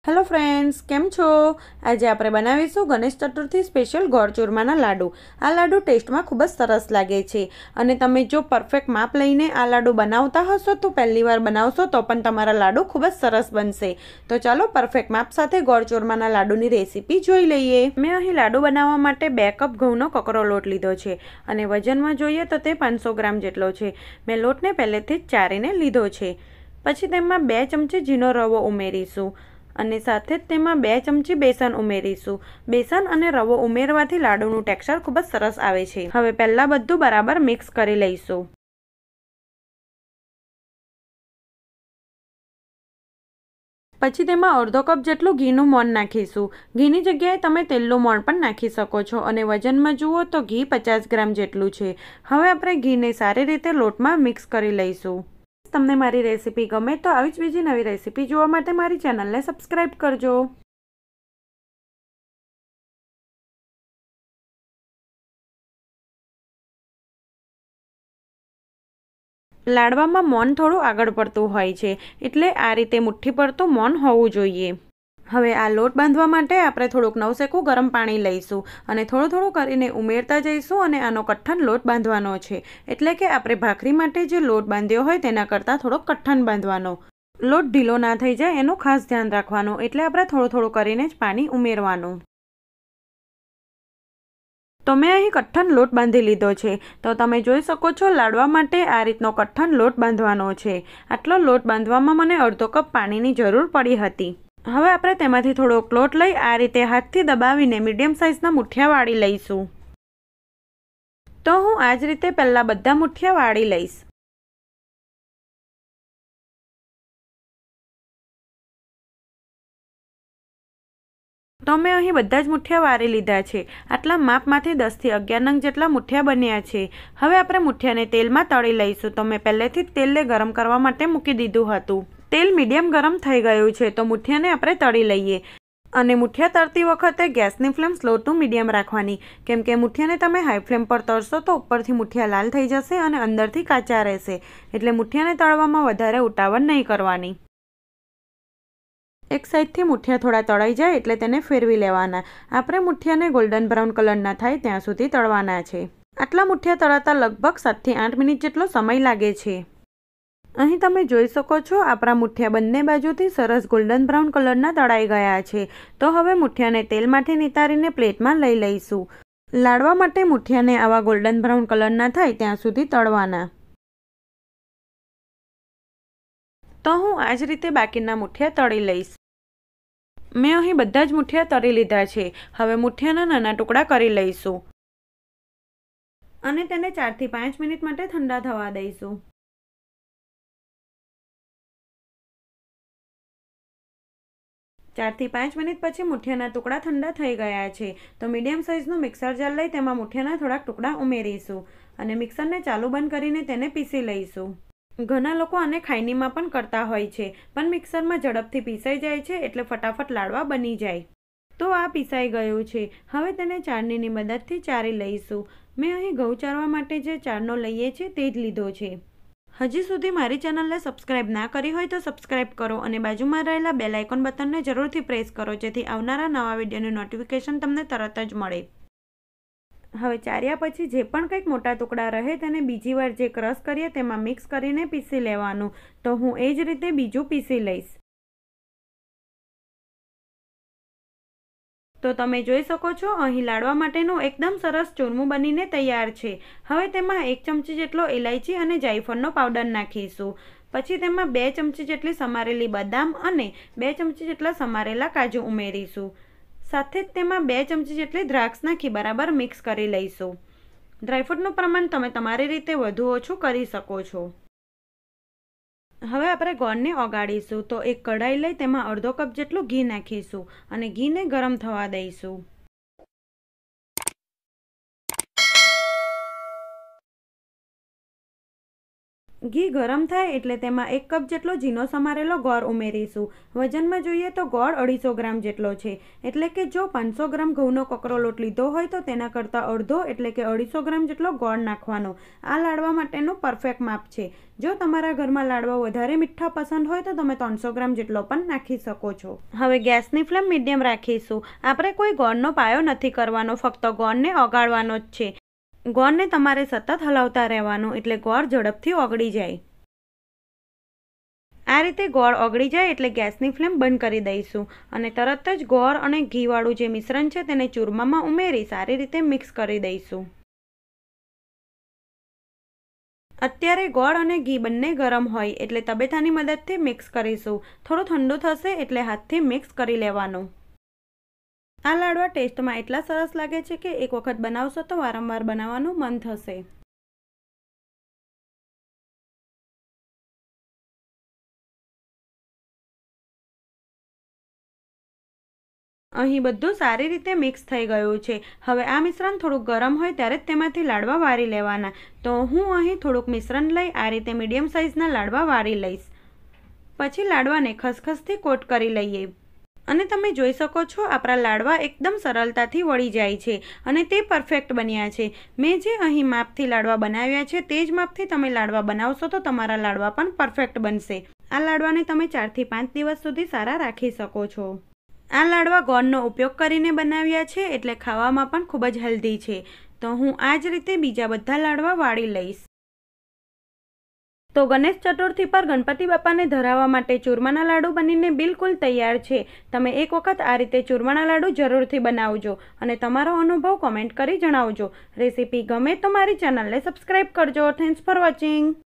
Hello friends, केम छो। आज આપણે બનાવીશું ગણેશ ચતુર્થી સ્પેશિયલ ગોળ ચૂરમાના લાડુ। આ લાડુ ટેસ્ટમાં ખૂબ જ સરસ લાગે છે અને તમે જો પરફેક્ટ માપ લઈને આ લાડુ બનાવતા હશો તો પહેલીવાર બનાવશો તો પણ તમારા લાડુ ખૂબ જ સરસ બનશે। તો ચાલો પરફેક્ટ માપ સાથે ગોળ ચૂરમાના લાડુની રેસીપી જોઈ લઈએ। મેં અહીં લાડુ બનાવવા માટે 2 કપ ઘઉંનો કકરો લોટ લીધો છે અને વજનમાં જોઈએ તો તે 500 ગ્રામ જેટલો છે। મેં લોટને પહેલેથી જ ચારીને લીધો છે। પછી તેમાં 2 ચમચી ઝીણો રવો ઉમેરીશું અને સાથે જ તેમાં 2 ચમચી બેસન ઉમેરીશું। બેસન અને રવો ઉમેરવાથી લાડુનું ટેક્સચર ખૂબ જ સરસ આવે છે। હવે પહેલા બધું બરાબર મિક્સ કરી લઈશું। પછી તેમાં અડધો કપ જેટલું ઘીનું મોણ નાખીશું। ઘીની જગ્યાએ તમે તેલનું મોણ પણ નાખી શકો છો અને વજનમાં જુઓ તો ઘી 50 ગ્રામ જેટલું છે। હવે આપણે ઘીને સારી રીતે લોટમાં મિક્સ કરી લઈશું। તમને મારી રેસીપી ગમે તો આવી જ બીજી નવી રેસીપી જોવા માટે મારી ચેનલને સબસ્ક્રાઇબ કરજો। લાડવામાં મોણ થોડું આગળ પડતું હોય છે એટલે આ રીતે મુઠ્ઠી પડતું મોણ હોવું જોઈએ। હવે આ લોટ બાંધવા માટે આપણે થોડુંક નવસેકું ગરમ પાણી લઈશું અને થોડું થોડું કરીને ઉમેરતા જઈશું અને આનો કઠણ લોટ બાંધવાનો છે। એટલે કે આપણે ભાખરી માટે જે લોટ બાંધ્યો હોય તેના કરતાં થોડો કઠણ બાંધવાનો। લોટ ઢીલો ના થઈ જાય એનું ખાસ ધ્યાન રાખવાનું, એટલે આપણે થોડું થોડું કરીને જ પાણી ઉમેરવાનું। તો મેં અહીં કઠણ લોટ બાંધી લીધો છે। તો તમે જોઈ શકો છો લાડવા માટે આ રીતનો કઠણ લોટ બાંધવાનો છે। આટલો લોટ બાંધવામાં મને અડધો કપ પાણીની જરૂર પડી હતી। હવે આપણે તેમાંથી થોડોક લોટ લઈ આ રીતે હાથથી દબાવીને મીડિયમ સાઇઝના મુઠિયા વાળી લઈશું। તો હું આ જ રીતે પહેલાં બધા મુઠિયા વાળી લઈશ। તો મેં અહીં બધા જ મુઠિયા વારી લીધા છે। આટલા માપમાંથી 10 થી 11 નંગ જેટલા મુઠિયા બન્યા છે। હવે આપણે મુઠિયાને તેલમાં તળી લઈશું। તો મેં પહેલેથી જ તેલને ગરમ કરવા માટે મૂકી દીધું હતું। તેલ મીડિયમ ગરમ થઈ ગયું છે તો મુઠિયાને આપણે તળી લઈએ અને મુઠિયા તળતી વખતે ગેસની ફ્લેમ સ્લો ટુ મીડિયમ રાખવાની, કેમ કે મુઠિયાને તમે હાઈ ફ્લેમ પર તળશો તો ઉપરથી મુઠિયા લાલ થઈ જશે અને અંદરથી કાચા રહેશે। એટલે મુઠિયાને તળવામાં વધારે ઉતાવળ નહીં કરવાની। એક સાઈડથી મુઠિયા થોડા તળાઈ જાય એટલે તેને ફેરવી લેવાના। આપણે મુઠિયાને ગોલ્ડન બ્રાઉન કલરના થાય ત્યાં સુધી તળવાના છે। આટલા મુઠિયા તળાતા લગભગ 7 થી 8 મિનિટ જેટલો સમય લાગે છે। અહીં તમે જોઈ શકો છો આપણા મુઠિયા બંને બાજુથી સરસ ગોલ્ડન બ્રાઉન કલરના તળાઈ ગયા છે। તો હવે મુઠિયાને તેલમાંથી નિતારીને પ્લેટમાં લઈ લઈશું। લાડવા માટે મુઠિયાને આવા ગોલ્ડન બ્રાઉન કલરના થાય ત્યાં સુધી તળવાના। તો હું આ જ રીતે બાકીના મુઠિયા તળી લઈશ। મેં અહીં બધા જ મુઠિયા તળી લીધા છે। હવે મુઠિયાના નાના ટુકડા કરી લઈશું અને તેને 4 થી 5 મિનિટ માટે ઠંડા થવા દઈશું। ચાર થી 5 મિનિટ પછી મુઠિયાના ટુકડા ઠંડા થઈ ગયા છે। તો મીડિયમ સાઇઝનું મિક્સર જાર લઈ તેમાં મુઠિયાના થોડાક ટુકડા ઉમેરીશું અને મિક્સરને ચાલુ બંધ કરીને તેને પીસી લઈશું। ઘણા લોકો આને ખાયણીમાં પણ કરતા હોય છે, પણ મિક્સરમાં ઝડપથી પીસાઈ જાય છે એટલે ફટાફટ લાડવા બની જાય। તો આ પીસાઈ ગયું છે। હવે તેને ચાળણીની મદદથી ચારી લઈશું। મેં અહીં ઘઉં ચારવા માટે જે ચારણો લઈએ છીએ તે જ લીધો છે। હજી સુધી મારી ચેનલને સબસ્ક્રાઇબ ના કરી હોય તો સબસ્ક્રાઇબ કરો અને બાજુમાં રહેલા બેલ આઇકોન બટનને જરૂરથી પ્રેસ કરો જેથી આવનારા નવા વિડીયોની નોટિફિકેશન તમને તરત જ મળે। હવે ચાર્યા પછી જે પણ કંઈક મોટા ટુકડા રહે તેને બીજી વાર જે ક્રશ કરીએ તેમાં મિક્સ કરીને પીસી લેવાનું। તો હું એ જ રીતે બીજું પીસી લઈશ। તો તમે જોઈ શકો છો અહીં લાડવા માટેનું એકદમ સરસ ચૂરમું બનીને તૈયાર છે। હવે તેમાં 1 ચમચી જેટલો ઇલાયચી અને જાયફળનો પાવડર નાખીશું। પછી તેમાં 2 ચમચી જેટલી સમારેલી બદામ અને 2 ચમચી જેટલા સમારેલા કાજુ ઉમેરીશું। સાથે જ તેમાં 2 ચમચી જેટલી દ્રાક્ષ નાખી બરાબર મિક્સ કરી લઈશું। ડ્રાયફ્રૂટનું પ્રમાણ તમે તમારી રીતે વધુ ઓછું કરી શકો છો। હવે આપણે ગોળને ઓગાળીશું। તો એક કઢાઈ લઈ તેમાં અડધો કપ જેટલું ઘી નાખીશું અને ઘીને ગરમ થવા દઈશું। ઘી ગરમ થાય એટલે તેમાં 1 કપ જેટલો ઝીણો સમારેલો ગોળ ઉમેરીશું. વજનમાં જોઈએ તો ગોળ 250 ગ્રામ જેટલો છે. એટલે કે જો 500 ગ્રામ ઘઉંનો કકરો લોટ લીધો હોય તો તેના કરતાં અડધો એટલે કે 250 ગ્રામ જેટલો ગોળ નાખવાનો. આ લાડવા માટેનું પરફેક્ટ માપ છે. જો તમારા ઘરમાં લાડવા વધારે મીઠા પસંદ હોય તો તમે 300 ગ્રામ જેટલો પણ નાખી શકો છો. હવે ગેસની ફ્લેમ મીડિયમ રાખીશું. આપણે કોઈ ગોળનો પાયો નથી કરવાનો, ફક્ત ગોળને ઓગાળવાનો જ છે. ગોળને તમારે સતત હલાવતા રહેવાનું એટલે ગોળ ઝડપથી ઓગળી જાય. આ રીતે ગોળ ઓગળી જાય એટલે ગેસની ફ્લેમ બંધ કરી દઈશું અને તરત જ ગોળ અને ઘીવાળું જે મિશ્રણ છે તેને ચૂરમામાં ઉમેરી સારી રીતે મિક્સ કરી દઈશું. અત્યારે ગોળ અને ઘી બંને ગરમ હોય એટલે તબેથાની મદદથી મિક્સ કરીશું. થોડું ઠંડુ થશે એટલે હાથથી મિક્સ કરી લેવાનું. આ લાડવા ટેસ્ટમાં એટલા સરસ લાગે છે કે એક વખત બનાવશો તો વારંવાર બનાવવાનું મન થશે. અહીં બધું સારી રીતે મિક્સ થઈ ગયું છે. હવે આ મિશ્રણ થોડુંક ગરમ હોય ત્યારે જ તેમાંથી લાડવા વારી લેવાના. તો હું અહીં થોડુંક મિશ્રણ લઈ આ રીતે મીડિયમ સાઇઝના લાડવા વારી લઈશ. પછી લાડવાને ખસખસથી કોટ કરી લઈએ અને તમે જોઈ શકો છો આપણા લાડવા એકદમ સરળતાથી વળી જાય છે અને તે પરફેક્ટ બન્યા છે. મેં જે અહીં માપથી લાડવા બનાવ્યા છે તે જ માપથી તમે લાડવા બનાવશો તો તમારા લાડવા પણ પરફેક્ટ બનશે. આ લાડવાને તમે 4 થી 5 દિવસ સુધી સારા રાખી શકો છો. આ લાડવા ગોળનો ઉપયોગ કરીને બનાવ્યા છે એટલે ખાવામાં પણ ખૂબ જ હેલ્ધી છે. તો હું આ જ રીતે બીજા બધા લાડવા વાળી લઈશ. તો ગણેશ ચતુર્થી પર ગણપતિ બાપાને ધરાવવા માટે ચૂરમાના લાડુ બનીને બિલકુલ તૈયાર છે. તમે એક વખત આ રીતે ચૂરમાના લાડુ જરૂરથી બનાવજો અને તમારો અનુભવ કોમેન્ટ કરી જણાવજો. રેસીપી ગમે તો મારી ચેનલને સબસ્ક્રાઈબ કરજો. Thanks for watching.